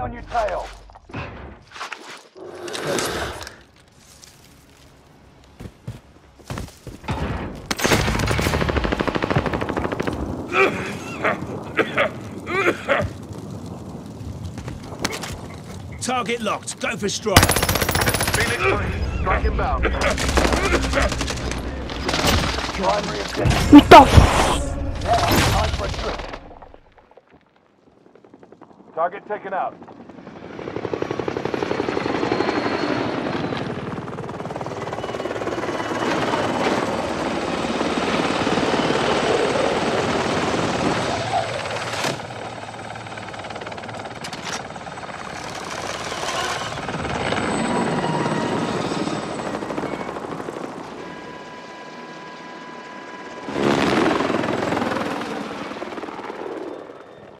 on your tail. Target locked. Go for strike. Phoenix 3, strike inbound. Primary objective. What the Now, time for a trip. Target taken out.